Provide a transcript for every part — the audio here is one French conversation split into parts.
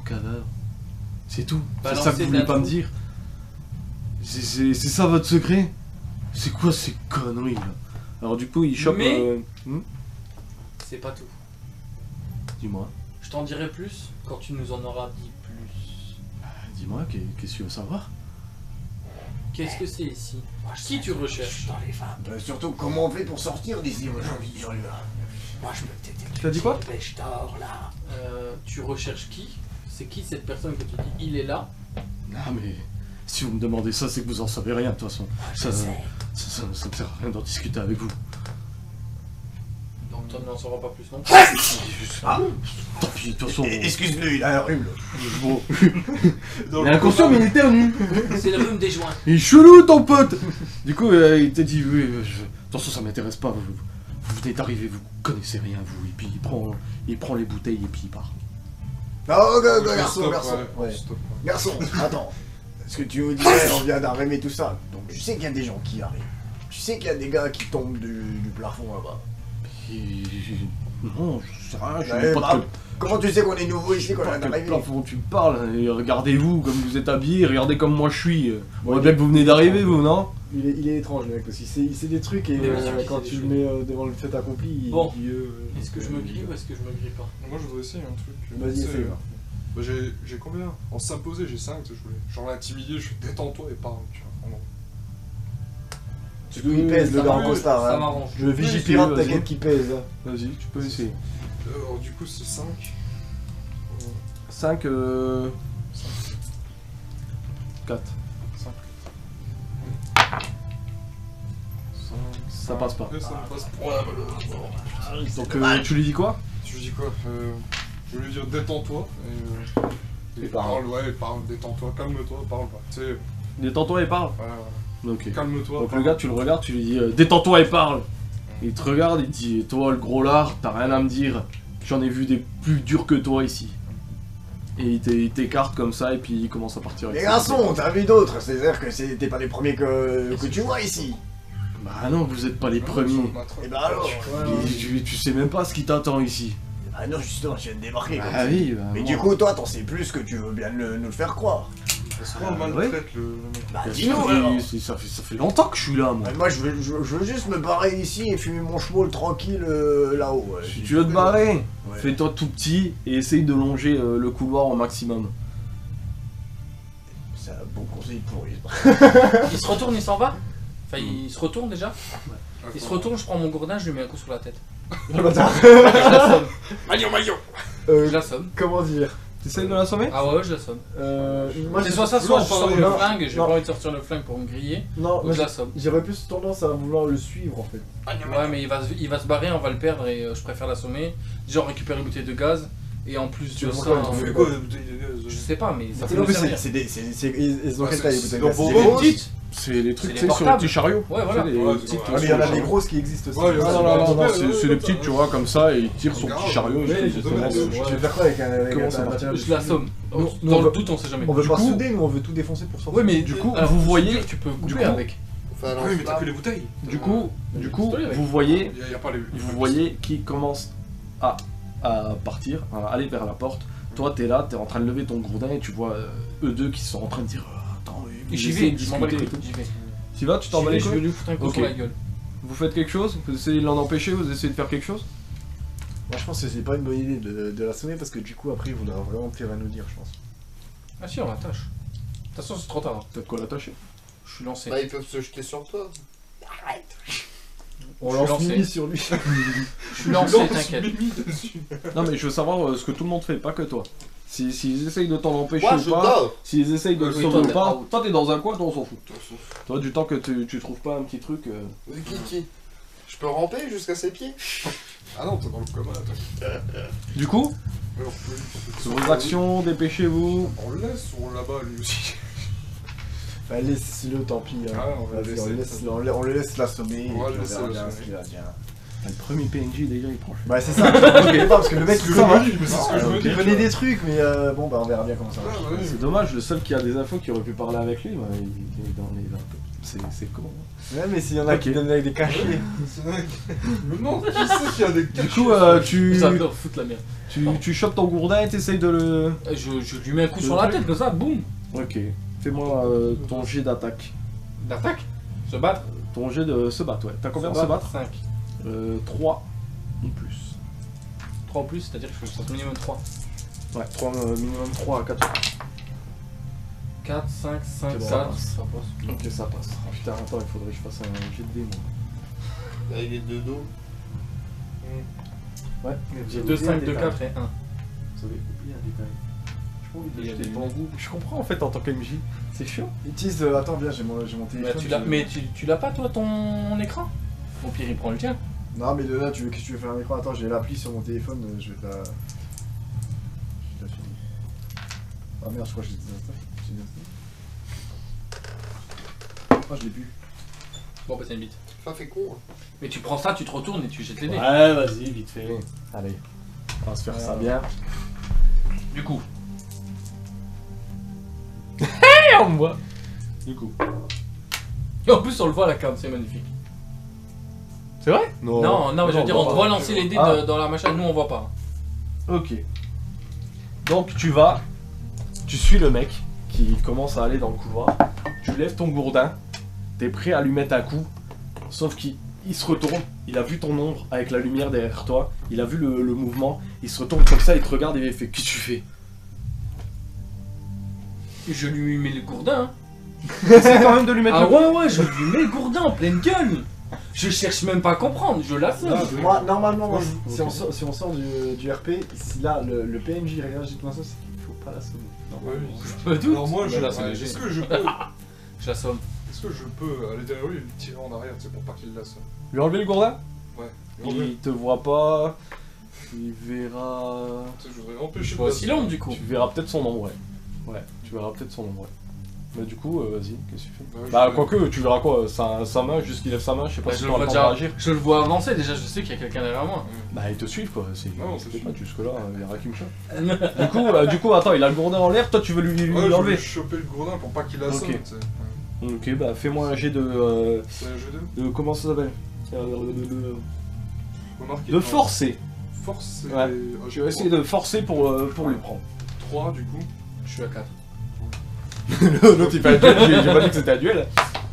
cadavre. C'est tout. C'est Balancez ça que vous voulez de pas me l'info. dire. C'est ça votre secret? C'est quoi ces conneries là? Alors du coup il chope... Mais- C'est pas tout. Dis-moi. Je t'en dirai plus quand tu nous en auras dit plus. Dis-moi, qu'est-ce que tu veux savoir? Qu'est-ce que c'est ici? Qui tu recherches? Dans les femmes. Surtout, comment on fait pour sortir d'ici aujourd'hui, Jean-Luc? Moi, je peux peut-être... Tu as dit quoi? Pêche d'or, là. Tu recherches qui? C'est qui cette personne que tu dis? Il est là? Ah mais... Si vous me demandez ça, c'est que vous en savez rien de toute façon. Ça me sert à rien d'en discuter avec vous. Donc toi n'en sauras pas plus non? Ah, tant pis, de toute façon... Excuse-le, il a un rhume, là. Bon. Il est inconscient mais il éternue. C'est le rhume des joints. Il est chelou ton pote. Du coup, il t'a dit, oui, de toute façon ça m'intéresse pas, vous venez d'arriver, vous connaissez rien vous, et puis il prend les bouteilles et puis il part. Oh, garçon, Stop, garçon. ouais, Ouais. stop. Garçon, attends. Ce que tu me disais, on vient d'arriver tout ça. Donc tu sais qu'il y a des gens qui arrivent. Tu sais qu'il y a des gars qui tombent du plafond là-bas. Non, je sais rien, je Ouais, sais pas bah, comment tu sais qu'on est nouveau ici, qu'on vient quel d'arriver? plafond tu parles, et regardez-vous comme vous êtes habillés, regardez comme moi je suis. On voit bien que vous venez d'arriver vous, non? Il est étrange le mec parce qu'il sait des trucs et Mais bien sûr qu'il quand sait tu des le mets devant le fait accompli, il Bon. dit Est-ce que je me grille ou est-ce que je me grille pas? Moi je voudrais essayer un truc. Vas-y, tu sais, essaye. Bah, j'ai combien? En s'imposer, j'ai 5, je voulais. Genre l'intimider, je fais détends-toi et parle, tu vois. Vraiment. Surtout il pèse le Ça gars en m'arrange, costard. ça Hein. m'arrange. Je vigile Vas-y, pirate, vas-y. t'inquiète qu'il pèse. Hein. Vas-y, tu peux essayer. Alors du coup c'est 5. 5, 4. 5. Ça passe pas. Ça me passe pas. Donc tu lui dis quoi? Je lui dis quoi? Je vais lui dire détends-toi et parle. Ouais, parle, détends-toi, calme-toi, parle pas. Tu sais, Détends-toi et parle. Ok. calme-toi. Donc parle. le gars, tu le regardes, tu lui dis détends-toi et parle. Et il te regarde, il te dit toi le gros lard, t'as rien à me dire. J'en ai vu des plus durs que toi ici. Et il t'écarte comme ça et puis il commence à partir. avec Les ses garçons, bouteilles. t'as vu d'autres, c'est-à-dire que t'es pas les premiers que tu vois ici. Bah non, vous êtes pas les Non, premiers. sur ma trotte. Et bah alors. Et tu sais même pas ce qui t'attend ici. Ah non, justement, je viens de débarquer comme Ah ça. oui, bah, Mais moi- du coup, toi, t'en sais plus que tu veux bien nous le faire croire. Est-ce qu'on ouais. maltraite le mec? Bah Parce dis-nous que alors. ça fait longtemps que je suis là, moi. Moi, je veux juste me barrer ici et fumer mon schmoll tranquille là-haut. Ouais. Si tu veux te barrer, Ouais. fais-toi tout petit et essaye de longer le couloir au maximum. C'est un bon conseil pourri. Il se retourne, il s'en va? Enfin, il se retourne déjà? Il se retourne, je prends mon gourdin, je lui mets un coup sur la tête. Le bâtard. Je l'assomme. Maillon Je l'assomme. Comment dire T'essayes de l'assommer? Ah ouais, je l'assomme. Moi, C'est j'ai- soit ça, soit je sors le non, flingue, j'ai non. pas envie de sortir le flingue pour me griller. Non, Donc moi, je l'assomme. j'aurais plus tendance à vouloir le suivre en fait. Ouais, mais il va se barrer, on va le perdre et je préfère l'assommer. Déjà, on récupère une bouteille de gaz et en plus Tu de veux ça. quoi, On tu fait fais quoi la bouteille de gaz? Je sais pas, mais ça C'est peut en nous plus, servir. ils ont quelle taille les bouteilles de gaz? Bon, C'est Les des grosses petites. C'est les trucs, C'est tu sais, les sur les portables. petits chariots. Ouais, voilà. Tu sais, les Ouais, petites, ouais. Ah, mais il y en a des grosses qui existent aussi. Ouais, il y en a- Non, Ouais, c'est ouais, les ouais, petites, tu ouais. vois, comme ça, et il tire son Regarde, petit chariot. ouais, et il ouais, fait ouais, ça. ouais. Tu veux faire quoi avec Comment un ça marche? matériel de Je l'assomme. Non, Dans non, le doute, on sait jamais. On veut Du pas coup- souder, nous on veut tout défoncer pour sortir. Ouais, mais Du coup, alors, vous voyez- tu peux couper du coup- avec. Ah oui, mais t'as que les bouteilles. Du coup, pistolet avec. vous voyez, Y a pas les. vous voyez qui commence à partir, à aller vers la porte. Toi, t'es là, t'es en train de lever ton gourdin et tu vois eux deux qui sont en train de dire attends, Et j'y essayer vais, de je m'en bats les discuter et couilles, tout. j'y vais. Tu vas, tu t'en bats les Je vais couilles. lui foutre un coup Ok. sur la gueule. Vous faites quelque chose? Vous essayez de l'en empêcher? Vous essayez de faire quelque chose? Moi je pense que c'est pas une bonne idée de l'assommer parce que du coup après il voudra vraiment pire à nous dire, je pense. Ah si, on l'attache. De toute façon, c'est trop tard. T'as de quoi l'attacher? Je suis lancé. Bah, ils peuvent se jeter sur toi. On Je lance suis lancé. Mimi sur lui. Je suis lancé, t'inquiète. Non mais je veux savoir ce que tout le monde fait, pas que toi. S'ils essayent de t'en empêcher Moi, ou je pas, dors. s'ils essayent de le Oui, sauver toi, ou t'es pas, out. toi t'es dans un coin, toi on s'en fout. Toi du temps que tu trouves pas un petit truc... Qui Je peux ramper jusqu'à ses pieds? Ah non, t'es dans le coma, toi. Du coup, Mais on peut- sur vos actions, dépêchez-vous. On le laisse ou on l'abat lui aussi? Bah laisse-le, tant pis. Hein. Ah, on va Vas-y, laisser. on le laisse l'assommer et On va puis on laisser verra bien l'assommer. ce qu'il va dire. Le premier PNJ déjà il prend. Bah c'est ça, ok, parce que le mec C'est ce il que je connaît, me dis, mais c'est ce que je me dis. il connaît des trucs, mais bon bah on verra bien comment ça marche. Ah, bah oui. C'est dommage, le seul qui a des infos qui aurait pu parler avec lui, bah, il est dans les infos. C'est con. Ouais, mais s'il y en a Ok. qui donnent avec des cachets. C'est vrai que- Mais non, qui sait qu'il y a des Du coup, tu J'adore foutre la merde. tu chopes ton gourdin et t'essayes de le... Je lui mets un coup sur la tête comme ça, boum. Ok. Fais-moi ton jet d'attaque. D'attaque. Se battre. Ton jet de se battre, ouais. T'as combien en se battre 5. 3 ou plus. 3 en plus, c'est-à-dire que je suis minimum 3. Ouais, 3, minimum 3 à 4. 4, 5, 5, C'est bon, 4. ça passe. Ça passe. Ok, ça passe. Ah, putain, attends, il faudrait que je fasse un jet de dés, moi. Avec les deux dos. Ouais. J'ai 2, 5, 2, 4 et 1. Vous avez oublié un détail. J'ai pas envie de Il y a jeter des devant vous. Je comprends en fait en tant qu'MJ. C'est chiant. Utilise, attends, viens, j'ai mon téléphone. Mais tu l'as pas toi ton écran? Au pire il prend le tien. Non, mais de là, qu'est-ce que tu veux faire un écran? Attends, j'ai l'appli sur mon téléphone, je vais te la. Je te la filer. Ah merde, je crois que j'ai désinstallé. Ah, je l'ai plus. Bon bah c'est une bite. Ça fait con. Hein. Mais tu prends ça, tu te retournes et tu jettes les dés. Ouais, vas-y, vite fait. Allez. On va se faire ça bien. Du coup. Et on me voit. Du coup. Et en plus on le voit à la cam, c'est magnifique. C'est vrai? Non, mais je veux dire, on voit lancer les dés Ah. dans la machine, nous on voit pas. Ok. Donc tu vas, tu suis le mec qui commence à aller dans le couloir, tu lèves ton gourdin, t'es prêt à lui mettre un coup, sauf qu'il se retourne, il a vu ton ombre avec la lumière derrière toi, il a vu le mouvement, il se retourne comme ça, il te regarde et il fait « Qu'est-ce que tu fais ?» Je lui mets le gourdin. Essaye quand même de lui mettre Ah le coup. ouais, je lui mets le gourdin en pleine gueule. Je cherche même pas à comprendre, je l'assomme. Moi, normalement, Ouais, si, ok. si on sort du RP, si là le PNJ réagit comme ça, c'est qu'il faut pas l'assommer. Ouais, oui. Je me doute. Alors moi, Mais là, c'est léger. est-ce que je peux aller derrière lui et le tirer en arrière, c'est pour pas qu'il l'assomme? Lui enlever le gourdin. Ouais. Il te voit pas, il verra... Tu sais, je voudrais empêcher Je vois aussi l'ombre du coup. Tu verras peut-être son ombre, ouais. Ouais, tu verras peut-être son ombre, ouais. Mais du coup, vas-y, qu'est-ce que tu fais? Bah, quoique, tu verras quoi, sa main, juste qu'il lève sa main, je sais pas Bah, si je tu le auras vois le temps de déjà, réagir. je le vois avancer déjà, je sais qu'il y a quelqu'un derrière moi. Bah, ils te suivent quoi, c'est Non, c'est c'est pas sûr. jusque-là, il y aura qu'une chose. Du coup, attends, il a le gourdin en l'air, toi tu veux lui Ouais, je veux l'enlever. choper le gourdin pour pas qu'il l'assomme, Ok. tu sais. Ok, bah fais-moi un jet de. C'est un jeu de... Comment ça s'appelle Remarquez. De forcer. Force, c'est... Ouais. Je vais essayer de forcer pour lui prendre. 3 du coup. Je suis à 4. L'autre il fait un duel, j'ai pas dit que c'était un duel.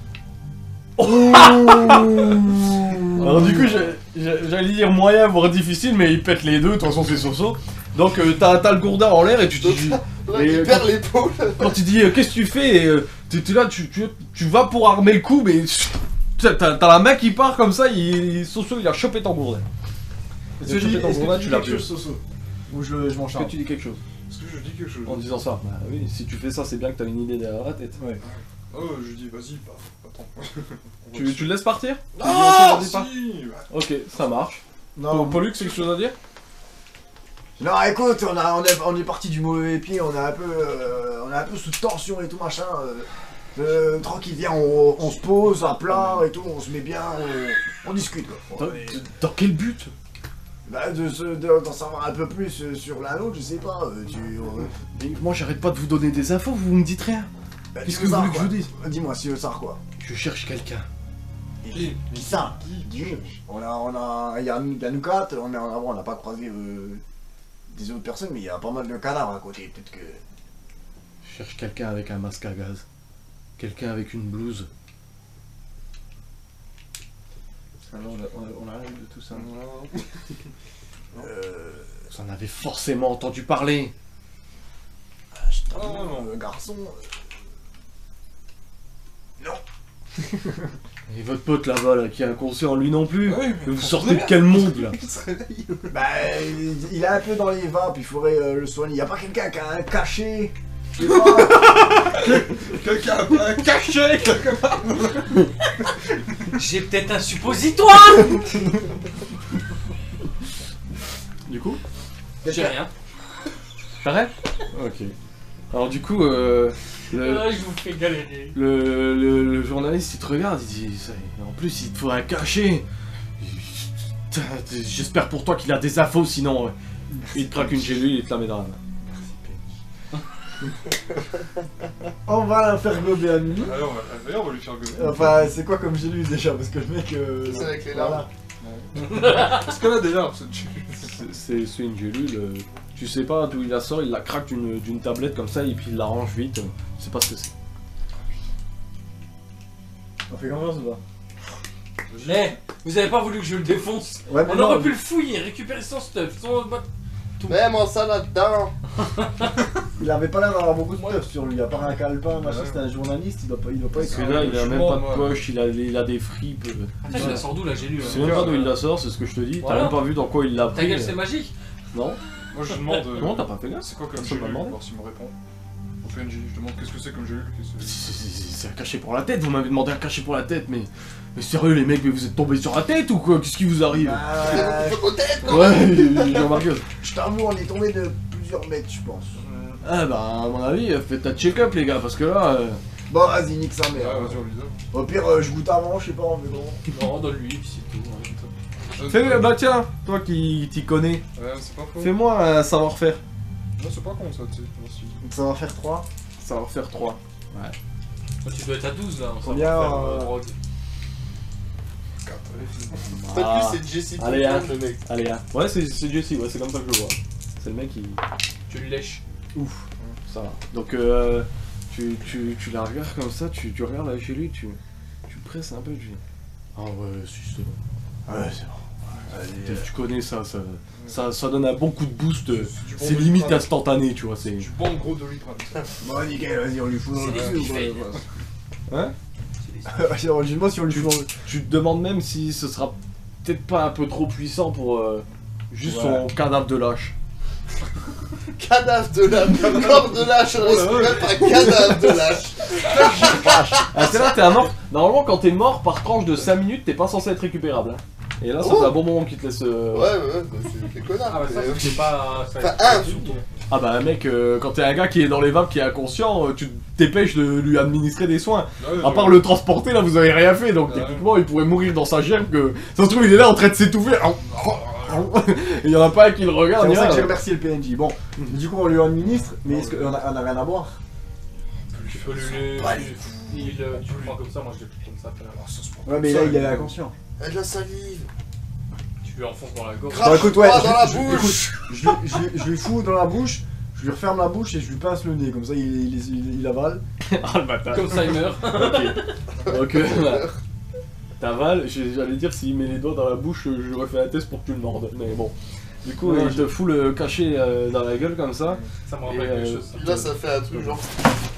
Alors du coup, j'allais dire moyen, voire difficile, mais il pète les deux, de toute façon c'est Soso. Donc t'as le gourdin en l'air et tu te dis... Là, Et il perd l'épaule. Quand il dit qu'est-ce que tu fais, et t'es là, tu vas pour armer le coup, mais t'as la main qui part comme ça, Soso il a chopé ton gourdin. Est-ce que tu dis tu l'as quelque chose, Soso? Ou je m'en Est-ce que charge? tu dis quelque chose Est-ce que je dis quelque chose? en disant ça? Bah oui, si tu fais ça, c'est bien que t'as une idée derrière la tête. Ouais. Oh, je dis vas-y, bah, attends. Tu le laisses partir? Ah, Tu lui dis pas si bah, Ok, ça marche. Non, Pollux, c'est quelque chose à dire? non, écoute, on est parti du mauvais pied, on est un peu sous tension et tout machin. Tranquille, viens, on se pose à plat et tout, on se met bien, on discute quoi. Dans quel but? Bah, d'en savoir un peu plus sur l'un l'autre, je sais pas. Mais moi j'arrête pas de vous donner des infos, vous me dites rien. Bah, Qu'est-ce tu que veux vous voulez savoir, que je vous quoi. dise? Dis-moi, si tu veux savoir quoi. Je cherche quelqu'un. Qui ça? Il y a nous quatre, on n'a pas croisé des autres personnes, mais il y a pas mal de cadavres à côté, peut-être que... Je cherche quelqu'un avec un masque à gaz. Quelqu'un avec une blouse. Alors, on arrive de tout ça. Vous en avez forcément entendu parler. Non, garçon... Non. Et votre pote là-bas, là, qui est inconscient, lui non plus. Ouais, mais Vous sortez de quel monde là? Il se réveille. Bah, il est un peu dans les vapes, il faudrait le soigner. Y a pas quelqu'un qui a un cachet? Je sais pas. Quelqu'un a un cachet quelque part. J'ai peut-être un suppositoire. Du coup, J'ai rien. t'arrêtes? Ok. Alors du coup, Je vous fais galérer. le journaliste il te regarde, il dit en plus il te faut un cachet. J'espère pour toi qu'il a des infos, sinon il te craque une gélule et il te la met dans la main. On va la faire gober à minuit. D'ailleurs, on va lui faire gober. Enfin, c'est quoi comme j'ai lu déjà? Parce que le mec. C'est avec les voilà. larmes. Est-ce qu'elle a des larmes, cette gélule? C'est une gélule, tu sais pas d'où il la sort, il la craque d'une tablette comme ça et puis il la range vite, je sais pas ce que c'est. On fait confiance ou pas? Mais, vous avez pas voulu que je le défonce. Ouais, mais On non, aurait pu le fouiller, récupérer son stuff, son... Même en ça là-dedans. il avait pas l'air d'avoir beaucoup de Ouais. stuff sur lui, à part un calepin, machin, Ouais. c'était un journaliste, il doit pas Parce être. que là il a même Franchement, pas de moi- poche, il a des fripes. Attends, il la sort d'où la gélule? Je sais même pas d'où il la sort, c'est ce que je te dis, Voilà. t'as même pas vu dans quoi il l'a Ta pris. gueule, c'est magique. Non, Moi, je demande. non t'as pas fait gaffe. C'est quoi comme Personne m'a gélule? demandé. Voir s'il me répond. Au PNJ, je demande qu'est-ce que c'est comme gélule. C'est un cachet pour la tête, vous m'avez demandé un cachet pour la tête, mais sérieux les mecs, mais vous êtes tombés sur la tête ou quoi? Qu'est-ce qui vous arrive? C'est beaucoup de tête, quoi. Ouais, j'ai remarqué. Je t'avoue, on est tombé de plusieurs mètres, je pense. Ah bah à mon avis, faites ta check-up les gars, parce que là... Bon, vas-y, nique sa Ouais, mère. vas-y, on lui donne. Au pire, je goûte avant, je sais pas, mais bon. Non, donne-lui, puis c'est tout. hein. Fais, bah tiens, toi qui t'y connais, Ouais, c'est pas faux. fais-moi un savoir-faire. Non, c'est pas con ça, tu sais. Merci. Donc ça va faire 3. Savoir-faire 3. Toi, tu dois être à 12 là. on Combien, s'en va faire, drogue. 4. En fait, lui, c'est Jesse Allez, hein. Pinkman, le mec. Allez, hein. Ouais, c'est Jesse, ouais, c'est comme ça que je le vois. C'est le mec qui... Tu le lèches. Ouf, ça va. Donc, tu la regardes comme ça, tu regardes la gélule, tu presses un peu, tu... Ah ouais, si, c'est bon. Ouais, c'est bon. Tu connais ça, ça donne un bon coup de boost, du bon c'est limite Doliprane. instantané, tu vois, c'est... Du bon gros Doliprane. Bon, nickel, vas-y, on lui fout dans le C'est cul des ou quoi. kiffés. Hein? Dis-moi si on lui fout dans le. Tu te demandes même si ce sera peut-être pas un peu trop puissant pour juste Ouais. son cadavre de lâche. Cadavre de lâche. Corps de lâche, on respire pas cadavre de lâche. Ah, c'est là, t'es un mort. Normalement, quand t'es mort par tranche de 5 minutes, t'es pas censé être récupérable. Hein. Et là, ça Oh. fait un bon moment qui te laisse. Ouais, bah, c'est des connards. Ah, bah ça, c'est pas. Enfin, un, surtout. Ah bah, mec, quand t'es un gars qui est dans les vapes, qui est inconscient, tu te dépêches de lui administrer des soins. À part le transporter, là, vous avez rien fait. Donc, Ouais. techniquement, il pourrait mourir dans sa gerbe. Que ça se trouve, il est là en train de s'étouffer. Et il y en a pas un qui le C'est regarde. pour ni ça que rien. j'ai remercié le PNJ. Bon, du coup on lui administre, mais est-ce qu'on a rien à boire? Tu peux lui. Ouais. Tu le prends comme ça, moi je l'ai pris comme ça tout à l'heure. Ouais, mais là il est inconscient. Elle a de la salive. Tu lui enfonces dans la gorge. Grave. Bon, écoute, ouais, Crache-toi dans la écoute, bouche. je lui fous dans la bouche, je lui referme la bouche et je lui pince le nez, comme ça il avale. Ah, le bâtard. Comme ça, il meurt. Ok. T'avales, j'allais dire s'il met les doigts dans la bouche, je lui refais un test pour que tu le mordes. Mais bon. Du coup, Ouais, il te fout le cachet dans la gueule comme ça. Ça me Et, rappelle quelque chose. Puis là, ça fait un truc genre.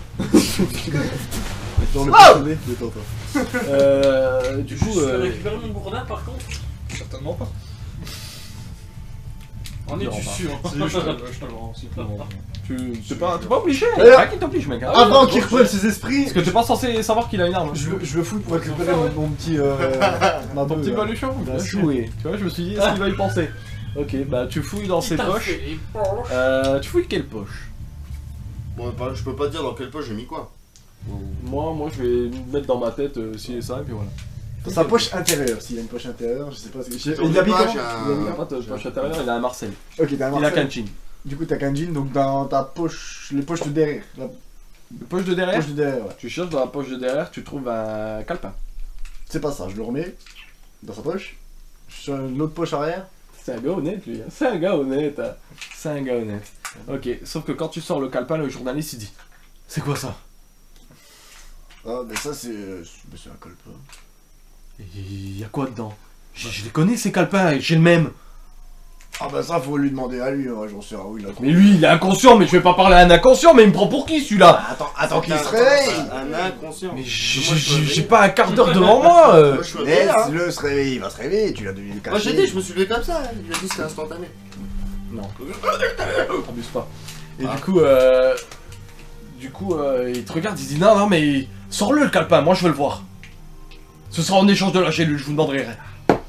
Dans le Ah nez, détends-toi. Du Je coup, peux récupérer mon gourdin par contre. Certainement pas. En es-tu sûr? Si, je te le rends. t'es pas obligé. Et C'est là- pas qui t'oblige, mec. Hein. Avant qu'il reprenne ses esprits, Parce que t'es pas censé savoir qu'il a une arme. je le fouille pour récupérer mon petit. Ma Ton bœuf, petit là. baluchon. Bien Bien sûr. joué. Tu vois, je me suis dit, est-ce qu'il va y penser? Ok, bah tu fouilles dans ses Il t'a poches. fait les poches. Tu fouilles quelle poche? Bon, je peux pas dire dans quelle poche j'ai mis quoi. Moi, je vais mettre dans ma tête si et ça, et puis voilà. Sa poche intérieure, s'il a une poche intérieure, je sais pas ce que. Sur Il le habite pas, comment j'ai un- Il habite Il a pas de poche intérieure, il a un Marcel. Ok, t'as un Il a Marcel. qu'un jean. Du coup, t'as qu'un jean, donc dans ta poche, les poches de derrière. La Poche de derrière? poche de derrière, ouais. Tu cherches dans la poche de derrière, tu trouves un calepin. C'est pas ça, je le remets dans sa poche. Sur l'autre poche arrière. C'est un gars honnête, lui. Hein. C'est un gars honnête. Hein. C'est un gars honnête. Ok, sauf que quand tu sors le calepin, le journaliste il dit: c'est quoi ça? Ah, mais ça, c'est un colpin. Il y a quoi dedans? Je les connais ces calepins, j'ai le même. Ah, bah ça, faut lui demander à lui, hein, j'en sais rien où il a trouvé. Mais lui, il est inconscient, mais je vais pas parler à un inconscient, mais il me prend pour qui celui-là? Attends qu'il se réveille. Un inconscient. Mais Moi, je suis j'ai réveillé. pas un quart d'heure devant moi. Moi, je suis réveillé, hein. Laisse-le se réveiller, il va se réveiller, tu l'as devenu caché. Moi j'ai dit, je me suis levé comme ça, hein. Il a dit que c'était instantané. Non. Abuse pas. Et Ah. du coup, il te regarde, il dit: non, mais sors-le le calepin, moi je veux le voir. Ce sera en échange de la gélule, je vous demanderai rien.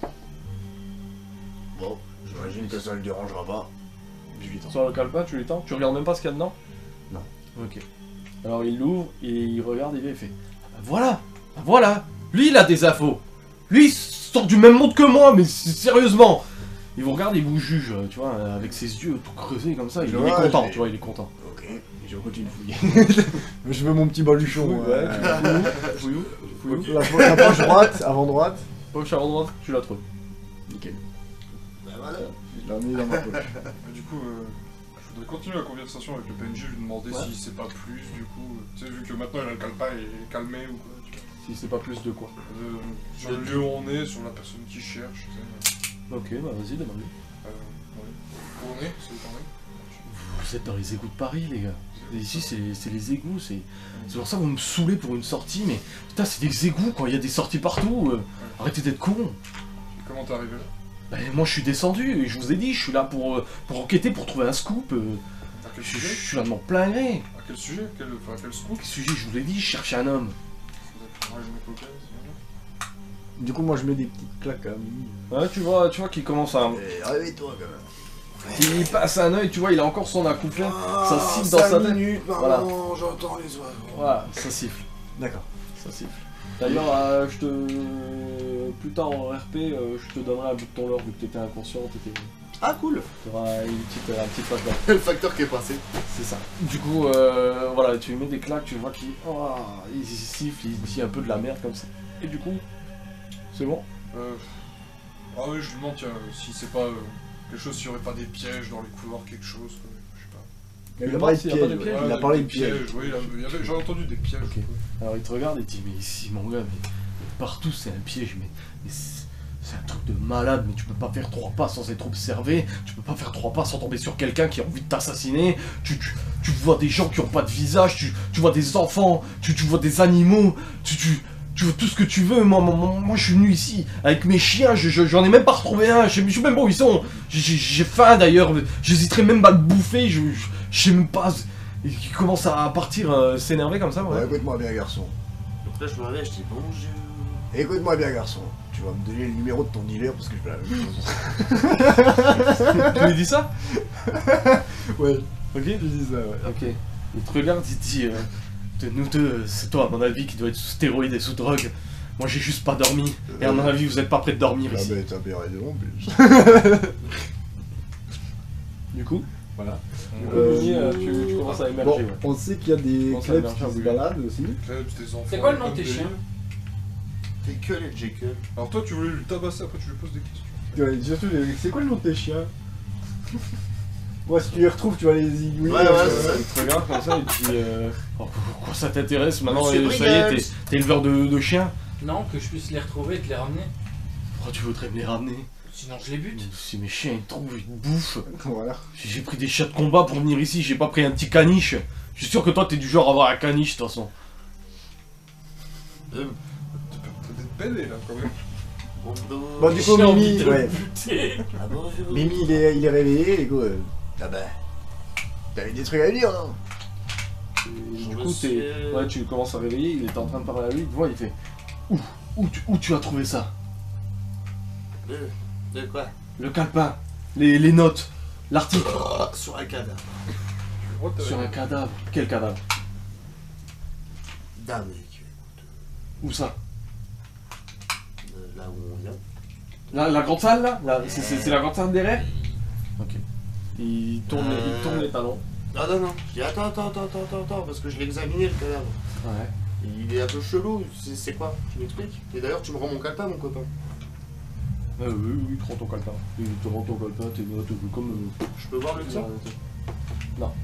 Bon, j'imagine que ça le dérangera pas. Je lui tends. Sors le calepin, tu lui tends, tu regardes même pas ce qu'il y a dedans? Non. Ok. Alors il l'ouvre et il regarde, il fait: voilà, lui il a des infos. Lui, sortent du même monde que moi, mais sérieusement. Il vous regarde, il vous juge, tu vois, avec ses yeux tout creusés comme ça, il est content, tu vois, il est content. Ok, je continue de fouiller. Je veux mon petit baluchon. Ouais, fouille où La poche droite, avant droite. Poche avant droite, tu la trouves. Nickel. Bah voilà. Je l'ai mis dans ma poche. Mais du coup, je voudrais continuer la conversation avec le PNJ, lui demander si c'est pas plus, du coup. Tu sais, vu que maintenant il a le calepin et est calmé ou quoi. Tu vois. Si c'est pas plus de quoi. Sur le lieu où on est, sur la personne qui cherche, tu sais. Ok, bah vas-y, demande-lui. Ouais. Où on est, c'est où on est. Vous êtes dans les égouts de Paris, les gars. Ici, c'est les égouts, c'est pour ça que vous me saoulez pour une sortie, mais putain, c'est des égouts, quoi, il y a des sorties partout. Arrêtez d'être con. Et comment t'es arrivé là? Bah, moi, je suis descendu, et je vous ai dit, je suis là pour enquêter, pour trouver un scoop. À quel Je sujet? suis là de mon plein gré. À quel sujet? Enfin, quel scoop? Quel sujet, je vous l'ai dit, je cherchais un homme. Ouais, je mets coca, Du coup, moi je mets des petites claques à Mimi. Ouais, tu vois qu'il commence à... Réveille-toi quand même. Il passe un œil, tu vois, il a encore son acouphène, ça siffle dans 5 sa tête. minutes, Voilà. pardon, j'entends les oiseaux. Voilà, ça siffle. D'accord. Ça siffle. D'ailleurs, plus tard en RP, je te donnerai un bout de ton lore vu que t'étais inconscient, Ah, cool. t'auras un petit flashback. Le facteur qui est passé. C'est ça. Du coup, voilà, tu lui mets des claques, tu vois il siffle, il dit un peu de la merde comme ça. Et du coup, c'est bon. Ah oui, je lui demande, tiens, si c'est pas quelque chose, s'il y aurait pas des pièges dans les couloirs, quelque chose, quoi. Je sais pas. Il a parlé de s'il y a pas piège. de piège. Ouais, il a parlé de piège. Oui, j'avais entendu des pièges. Ok. Alors il te regarde et te dit, mais ici mon gars, mais partout c'est un piège, mais c'est un truc de malade, mais tu peux pas faire 3 pas sans être observé, tu peux pas faire 3 pas sans tomber sur quelqu'un qui a envie de t'assassiner, tu vois des gens qui ont pas de visage, tu vois des enfants, tu vois des animaux, tu vois tout ce que tu veux. Moi je suis venu ici avec mes chiens, j'en ai même pas retrouvé un, je sais même pas où ils sont, j'ai faim d'ailleurs, j'hésiterais même pas à le bouffer, je sais même pas. Il commence à partir, s'énerver comme ça, Ouais, ouais. écoute-moi bien, garçon. Donc là, je me réveille, je dis bonjour. Écoute-moi bien, garçon. Tu vas me donner le numéro de ton dealer parce que je fais la même chose. Tu lui dis ça? Ouais, Ok. je dis ça, ouais. Ok. Il te regarde, il te dit de nous deux, c'est toi à mon avis qui doit être sous stéroïdes et sous drogue. Moi j'ai juste pas dormi. Et à mon avis vous êtes pas prêt de dormir Ah ici. bah t'as bien raison en plus. Du coup, Voilà. tu commences à émerger. Bon, Ouais. on sait qu'il y a des Comment ça clubs marche, qui se oui. baladent aussi. Clubs, des enfants. C'est quoi le nom de comme tes chiens? T'es que les Jekyll. Alors toi, tu voulais lui tabasser, après tu lui poses des questions. Ouais, surtout, c'est quoi le nom de tes chiens? Moi, si tu les retrouves, tu vas les igouiller. Ouais, c'est ça. Il te regarde comme ça et il te dit oh, pourquoi ça t'intéresse maintenant? Monsieur Ça y est, Briggs. t'es éleveur de chiens. Non, que je puisse les retrouver et te les ramener. Pourquoi tu voudrais me les ramener? Sinon je les bute. Si mes chiens ils te trouvent, ils te bouffent. Voilà. J'ai pris des chats de combat pour venir ici, j'ai pas pris un petit caniche. Je suis sûr que toi t'es du genre à avoir un caniche de toute façon. T'as des pédés là quand même. Bon, du coup, J'ai envie Mimi, de le ouais. buter. Ah bonjour. Mimi, il est réveillé, et quoi ah bah. T'avais des trucs à lui dire, non? Et du coup, Monsieur- ouais, tu commences à réveiller, il est en train de parler à lui, il te voit, il fait où tu as trouvé ça? De quoi? Le calepin, les notes, l'article. Oh, sur un cadavre. Sur un cadavre. Quel cadavre? D'un mec. Où ça? Là où on vient. La grande salle là, c'est la grande salle derrière? Ok. Il tourne les talons. Non, non, non. Je dis attends, parce que je l'ai examiné le cadavre. Ouais. Il est un peu chelou, c'est quoi? Tu m'expliques? Et d'ailleurs, tu me rends mon calepin, mon copain. Oui, tu rends ton calepin. Il te rend ton calepin, tes notes, comme... Je peux voir le tien? Non.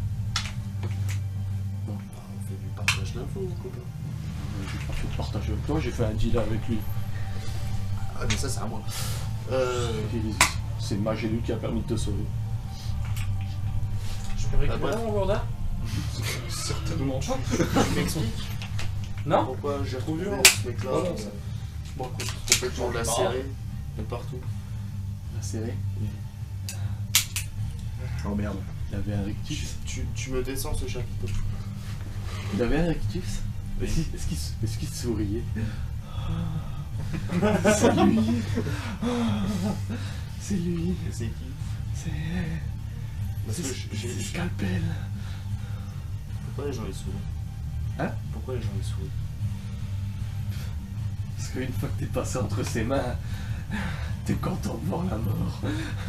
On fait du partage d'infos, mon copain. J'ai pas fait de partage avec toi, j'ai fait un deal avec lui. Ah, mais ça, c'est à moi. C'est Magélu qui a permis de te sauver. Je peux récupérer bref. mon gourdin? Certainement pas. Tu m'expliques? Non? Pourquoi j'ai retrouvé violent. ce mec-là Voilà, ça. Bon, écoute. complètement lacéré de partout. La serré. Oh merde. Il avait un rictus. Tu me descends ce chapitre. Il avait un rictus. Oui. Est-ce qu'il souriait? C'est lui. C'est lui. Et c'est qui? C'est Parce que j'ai... Scalpel. Pourquoi les gens ils sourient? Hein? Pourquoi les gens ils sourient? Parce qu'une fois que t'es passé entre ses mains, t'es content de voir la mort.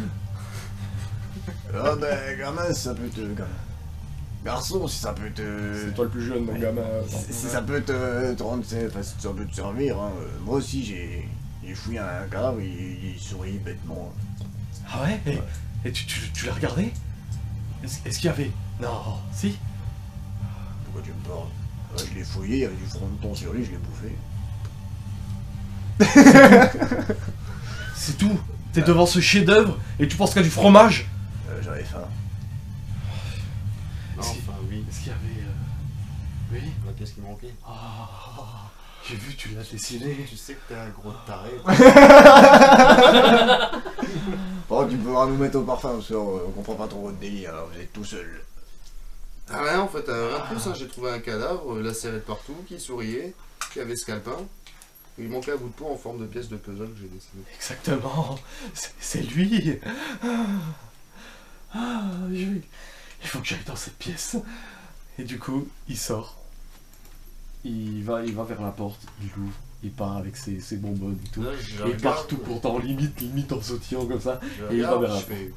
Ah ben, gamin, si ça peut te... Garçon, si ça peut te... C'est toi le plus jeune, mon gamin. Si ça peut te rendre... Enfin, si ça peut te servir, hein. Moi aussi, j'ai fouillé un cadavre, il sourit bêtement. Ah ouais? Et tu l'as regardé? Est-ce qu'il y avait... Non, si? Pourquoi tu me parles? Ouais, je l'ai fouillé, il y avait du fronton sur lui, je l'ai bouffé. C'est tout? T'es devant ce chef-d'œuvre et tu penses qu'il y a du fromage? J'avais faim. Non, enfin, oui. Est-ce qu'il y avait... Oui? La pièce qui manquait. Ah, j'ai vu, tu l'as dessiné. Tu sais que t'es un gros taré. Bon, tu pourras nous mettre au parfum, parce qu'on comprend pas trop votre délire, alors vous êtes tout seul. Ah rien en fait, rien de plus, hein. J'ai trouvé un cadavre, lacéré de partout, qui souriait, qui avait ce calepin. Il manquait un bout de peau en forme de pièce de puzzle que j'ai dessiné. Exactement, c'est lui. Il faut que j'aille dans cette pièce. Et du coup, il sort. Il va vers la porte, il l'ouvre, il part avec ses bonbonnes et tout. Là, je Et regarde, partout pourtant, limite en sautillant comme ça. je et il va regarde, vers la je fais...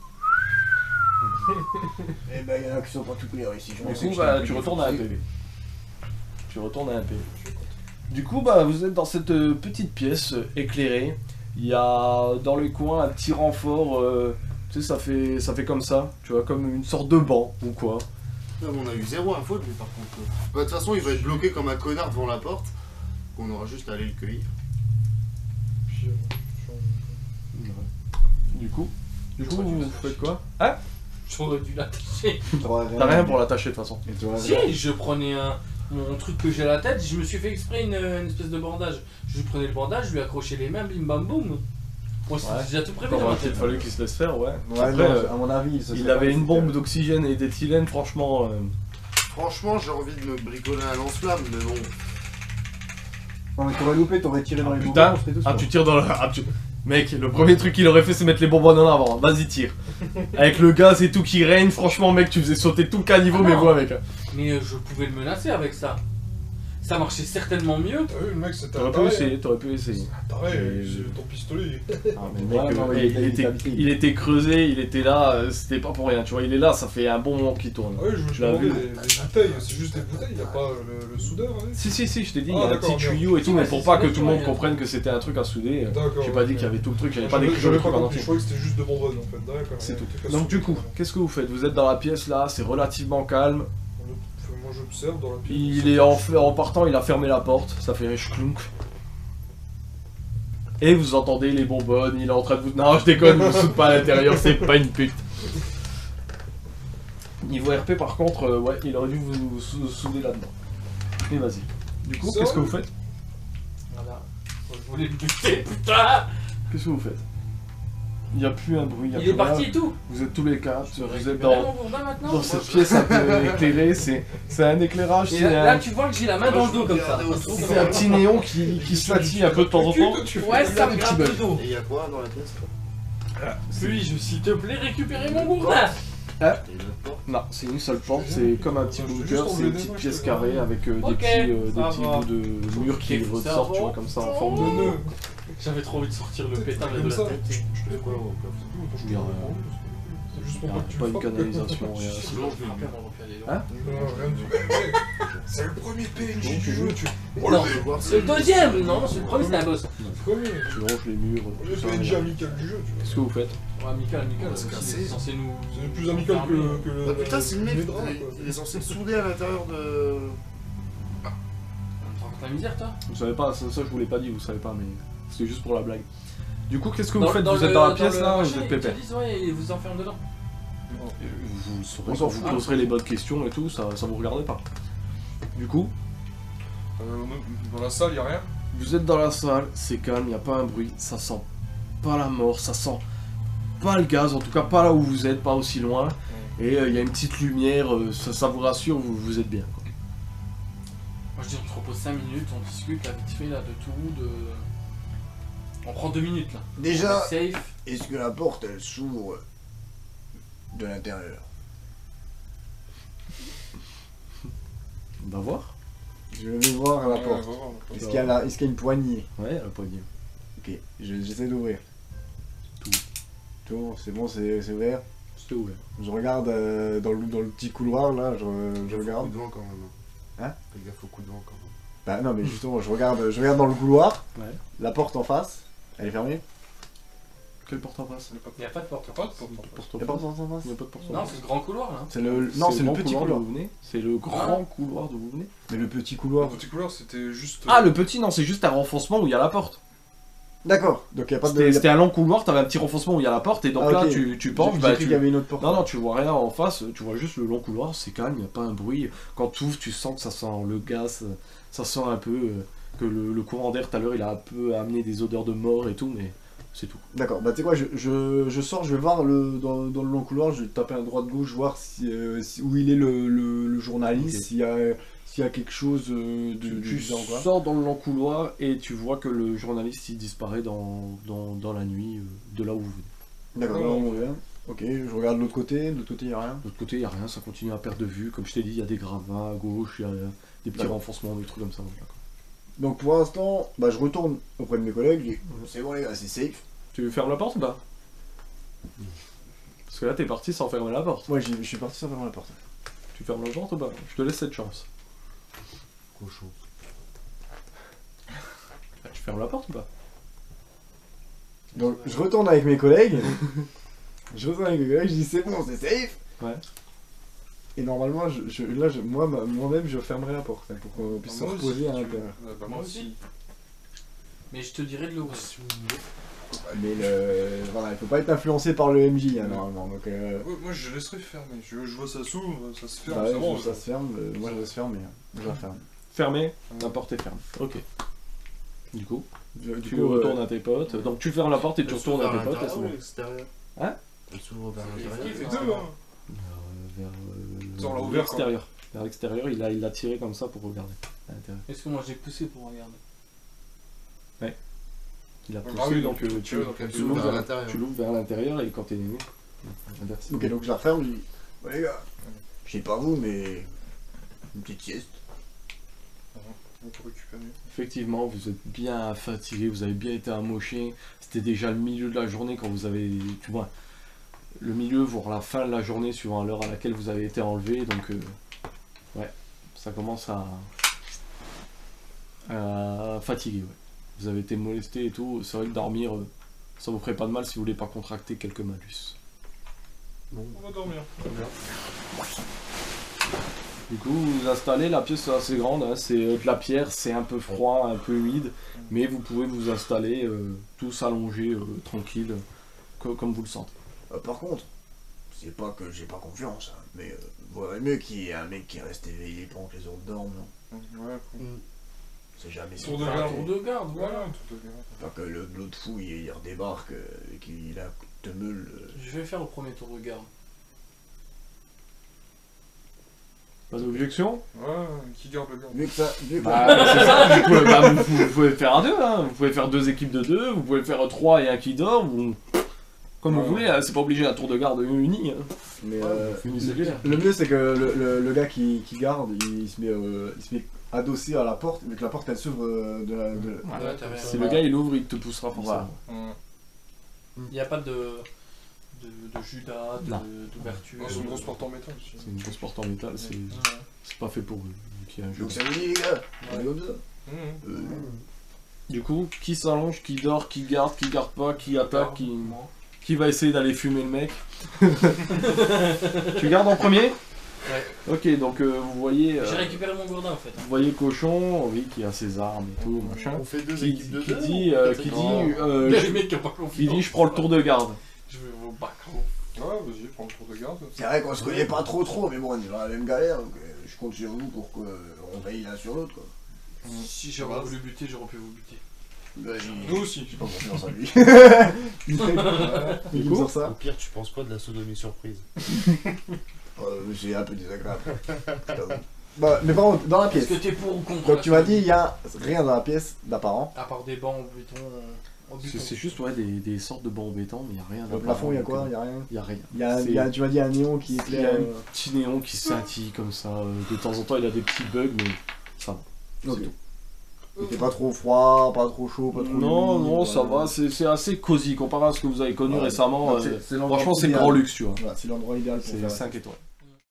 Eh ben, il y en a qui sont pas tout clairs ici. Je Du pensais coup, que bah, j'étais tu plus retournes à la défoncé. télé. Tu retournes à la télé. Du coup, bah, vous êtes dans cette petite pièce éclairée. Il y a dans le coin un petit renfort. Tu sais, ça fait comme ça. Tu vois, comme une sorte de banc ou quoi. Là, on a eu zéro info de lui par contre. Bah, de toute façon, il va être bloqué comme un connard devant la porte. On aura juste à aller le cueillir. Puis, Du coup, J'aurais dû vous l'attacher. faites quoi? Hein? J'aurais dû l'attacher. T'as rien pour l'attacher de toute façon. Et toi, Si, je prenais mon truc que j'ai à la tête, je me suis fait exprès une espèce de bandage. Je lui prenais le bandage, je lui accrochais les mains, bim bam boum. Moi, c'était Ouais. déjà tout prévu Il dans aurait ma peut-être tête. fallu qu'il se laisse faire, ouais. Ouais, Après, non, à mon avis, ça il serait avait pas une si bombe clair. d'oxygène et d'éthylène, franchement. Franchement, j'ai envie de me bricoler un lance-flamme, mais bon. Non, mais t'aurais loupé, t'aurais tiré dans les Putain. bonbons, c'était tout. Ah, tu tires dans le. Ah, Mec, le premier truc qu'il aurait fait, c'est mettre les bonbonnes en avant. Vas-y, tire. Avec le gaz et tout qui règne, franchement, mec, tu faisais sauter tout le caniveau, Ah mais non. vous avec. Mais je pouvais le menacer avec ça. Ça marchait certainement mieux. T'as vu, le mec, c'était un T'aurais pu taré. essayer, t'aurais pu essayer. Taré, Et- c'est ton pistolet. Ah, mais mec, Ouais, non, mais il, il était habitué. il était creusé, il était là, c'était pas pour rien, tu vois, il est là, ça fait un bon moment qu'il tourne. Ah oui, je me Tu suis l'as demandé, vu les bouteilles, c'est juste des bouteilles, y a pas le soudeur, hein. Si, je t'ai dit, il y Ah, a un d'accord, petit merde. tuyau et tout, mais Ouais, pour c'est pas que ça, tout le monde ouais. comprenne que c'était un truc à souder. D'accord. J'ai pas dit qu'il y avait tout le truc, j'avais pas décrit le J'avais truc pas en compris, entier. je croyais que c'était juste de bonbonnes en fait, d'accord. C'est ouais, tout. un truc à Donc souder, du coup, quoi. qu'est-ce que vous faites? Vous êtes dans la pièce là, c'est relativement calme. Moi j'observe dans la pièce. Il est en partant, il a fermé la porte, ça fait chlunk. Et vous entendez les bonbonnes, il est en train de vous... Non, je déconne, il vous soude pas à l'intérieur, c'est pas une pute. Niveau RP par contre, ouais, il aurait dû vous souder là-dedans. Et vas-y. Du coup, Ça qu'est-ce que va vous faites? Voilà. Je voulais le buter, putain. Qu'est-ce que vous faites? Il n'y a plus un bruit, il y a Il plus est parti rien. et tout. Vous êtes tous les quatre, vous êtes Récupérer dans... mon gourdin maintenant. Dans cette pièce un peu éclairée, c'est un éclairage, Et c'est là, un, tu vois que j'ai la main dans le dos comme ça. c'est un petit néon qui se fatille un peu de temps en temps. Ouais, ça me des petits gratte bugs. le dos. Et il y a quoi dans la pièce? Puis-je, s'il te plaît, récupérer mon gourdin? Il y a une autre porte. Non, c'est une seule porte, c'est comme un petit Je vais bunker, juste c'est une enlever petite des pièce moches, carrée avec des Ok, petits ça va. bouts de murs qui Ok, ça ressortent, va. tu vois, comme ça, en forme de... Neuneu. J'avais trop envie de sortir le pétard de Comme la ça. tête. Je te fais quoi au coffre? Il y a C'est juste pour il y a pas que tu pas le une fasses. canalisation, rien. Sinon, je vais frapper avant de refaire les dents. Hein Non, rien du tout. C'est le premier PNJ du jeu, tu Oh, Non. je veux voir C'est le deuxième, non, c'est le premier, c'est un boss. premier. Tu ronges les murs, Le tout ça. PNJ rien. amical du jeu, tu vois. Qu'est-ce que vous faites? Ouais, Amical, On va se aussi, casser. c'est censé nous. C'est plus amical que le. Bah putain, c'est le mec, les draps, quoi. il est censé souder à l'intérieur de... On te raconte la misère, toi? Vous savez pas, ça je vous l'ai pas dit, vous savez pas, mais c'était juste pour la blague. Du coup, qu'est-ce que vous Dans- faites? dans Vous êtes le- dans la pièce le là, machin, vous êtes ils pépère. te disent, ouais, et vous enferment dedans. Vous le saurez On quand s'en vous fout. poserez les bonnes questions et tout, ça vous regarde pas. Du coup, Dans la salle, y'a rien. vous êtes dans la salle, c'est calme, il a pas un bruit, ça sent pas la mort, ça sent pas le gaz, en tout cas pas là où vous êtes, pas aussi loin. Et il y a une petite lumière, ça vous rassure, vous êtes bien. Quoi. Moi, je dis, on se repose 5 minutes, on discute là, vite fait là, de tout, de. On prend 2 minutes là. Déjà, Safe. est-ce que la porte elle s'ouvre de l'intérieur? On va voir. Je vais voir la Ouais, porte. va voir. Est-ce qu'il y a une poignée? Ouais, la poignée. Ok, j'essaie d'ouvrir. Tout. Tout, c'est bon, c'est ouvert. C'est ouvert. Je regarde dans le petit couloir là, je Coup regarde. de vent quand même. Hein? Fais gaffe au coup de vent quand même. Bah non mais justement, je regarde dans le couloir, Ouais. la porte en face, elle est fermée. Quelle porte en face? Il n'y a pas de porte. T'as pas de porte en face. Porte Il y a pas de porte en face? Il n'y a pas de porte en Non, face. c'est le grand couloir là. C'est le petit grand couloir. d'où vous venez. C'est le grand couloir d'où vous venez. Mais le petit Le couloir. petit couloir, c'était juste. Ah, le petit, non, c'est juste un renfoncement où il y a la porte. D'accord, donc il y a pas de. C'était un long couloir, t'avais un petit renfoncement où il y a la porte, et donc Ah, là, ok. tu penches, J'ai bah cru tu... qu'il y avait une autre porte. Non, non, tu vois rien en face, tu vois juste le long couloir, c'est calme, il n'y a pas un bruit. Quand tu ouvres, tu sens que ça sent le gaz, ça sent un peu que le courant d'air tout à l'heure, il a un peu amené des odeurs de mort et tout, mais c'est tout. D'accord, bah tu sais quoi, je sors, je vais voir dans le long couloir, je vais taper à droite-gauche, voir où il est le journaliste, Ok. s'il y a quelque chose de Tu bizarre, quoi. sors dans le long couloir et tu vois que le journaliste il disparaît dans la nuit de là où vous venez. D'accord, là on revient. Ok, je regarde de l'autre côté il n'y a rien. De l'autre côté, il n'y a rien, ça continue à perdre de vue. Comme je t'ai dit, il y a des gravats à gauche, il y a des petits D'accord. renforcements, des trucs comme ça. Voilà. Donc pour l'instant, bah, je retourne auprès de mes collègues, je dis c'est bon les gars, c'est safe. Tu fermes la porte ou pas? Parce que là, t'es parti sans fermer la porte. Moi je suis parti sans fermer la porte. Tu fermes la porte ou pas? Je te laisse cette chance. Cochon. Bah, tu fermes la porte ou pas? Donc je retourne avec mes collègues, je dis c'est bon, c'est safe. Ouais. Et normalement, moi-même, je fermerai la porte hein, pour qu'on puisse se Moi aussi, reposer à tu veux. l'intérieur. Bah, moi aussi. Mais je te dirais de l'ouvrir. Mais voilà, il faut pas être influencé par le MJ hein, normalement. Donc, Ouais, moi je laisserai fermer. Je vois ça s'ouvre, ça se ferme, bah ouais, c'est bon. ça se ferme, moi je laisse fermer. Hein. Je la ferme. Fermé, la porte est ferme. Ok. Du coup, Du tu coup, retournes à tes potes. Donc tu fermes la porte et tu Elle retournes s'ouvre à vers tes potes. et l'intérieur c'est ou bon. l'extérieur? Hein? Elle s'ouvre vers Il l'intérieur. Les fait deux, hein. On l'a ouvert, l'extérieur. Vers l'extérieur, il l'a tiré comme ça pour regarder à l'intérieur. Est-ce que moi j'ai poussé pour regarder? Il a poussé, Ah oui, donc tu tu tires, donc Elle tu s'ouvre l'ouvres vers vers l'intérieur. tu l'ouvres vers l'intérieur et quand t'es né. inversé. Ok, donc je la referme, je dis ouais, les gars, je sais pas vous, mais une petite sieste. On peut récupérer. Effectivement, vous êtes bien fatigué, vous avez bien été amoché. C'était déjà le milieu de la journée quand vous avez, tu vois, le milieu voire la fin de la journée suivant l'heure à laquelle vous avez été enlevé. Donc, ouais, ça commence à fatiguer. Ouais. Vous avez été molesté et tout. C'est vrai que dormir, ça vous ferait pas de mal si vous voulez pas contracter quelques malus. Bon, On va dormir. Du coup, vous vous installez, la pièce est assez grande, hein, c'est de la pierre, c'est un peu froid, un peu humide, mais vous pouvez vous installer tous allongés, tranquille, comme vous le sentez. Par contre, c'est pas que j'ai pas confiance, hein, mais vaudrait mieux qu'il y ait un mec qui reste éveillé pendant que les autres dorment, non? Ouais, C'est jamais si Tour de Enfin, garde. un tour de garde, voilà. voilà, tout à fait. Pas que l'autre fou il redébarque et qu'il a te meule. Je vais faire le premier tour de garde. Pas d'objection? Ouais, qui garde le garde? Vu que ça. Vu que Bah, c'est ça, vous pouvez faire à deux, hein. Vous pouvez faire deux équipes de deux, vous pouvez faire trois et un qui dort, ou... Comme vous voulez, hein, c'est pas obligé un tour de garde uni. Hein. Mais finissez bien. le mieux c'est que le gars qui garde, il se met adossé à la porte, mais que la porte elle s'ouvre de la. Ouais, t'as raison. Si le gars il ouvre, il te poussera forcément. Voilà. Ouais. Il n'y a pas de Judas, Non. d'ouverture. Ouais, c'est une grosse porte en métal aussi. C'est une grosse porte en métal, c'est pas fait pour eux. Donc, il y a un jeu. Donc ça vous dit les gars, on est comme ça. Mhm. Du coup, qui s'allonge, qui dort, qui garde pas, qui attaque, qui va essayer d'aller fumer le mec. Tu gardes en premier? Ouais. Ok, donc vous voyez... J'ai récupéré mon gourdin en fait. Vous voyez Cochon, oui, qui a ses armes et tout, machin. On fait deux Qui, équipes de qui deux. dit, Il y a des mecs qui n'ont pas qui confiance. dit je prends le tour de garde. Je vais au bac. Ouais, vas-y, prends le tour de garde. C'est vrai qu'on se connaît pas trop, mais bon, on est dans la même galère, donc je compte sur vous pour qu'on veille l'un sur l'autre quoi. Si j'aurais voulu buter, j'aurais pu vous buter. Nous aussi. J'ai pas confiance en lui. Il me sort ça. Au pire, tu penses quoi de la sodomie surprise? C'est un peu désagréable. je t'avoue. Bah, mais par contre, dans la Est-ce pièce. que t'es pour ou contre? Donc tu m'as dit, il y a rien dans la pièce d'apparent. À part des bancs en béton. C'est juste ouais, des sortes de bancs en béton, mais il n'y a rien. Au plafond, il y a quoi? Il y a rien. Il y a rien. Il y a, tu m'as dit un néon qui Il y éclaire. a un petit néon qui scintille comme ça. De temps en temps, il a des petits bugs, mais ça va. Ok. C'est tout. Il fait pas trop froid, pas trop chaud, pas trop Non, humide, non, ça voilà. va, c'est assez cosy comparé à ce que vous avez connu Ouais. récemment. Donc, c'est l'endroit Franchement, c'est le idéal. grand luxe, tu vois. Voilà, c'est l'endroit idéal pour C'est faire. 5 étoiles.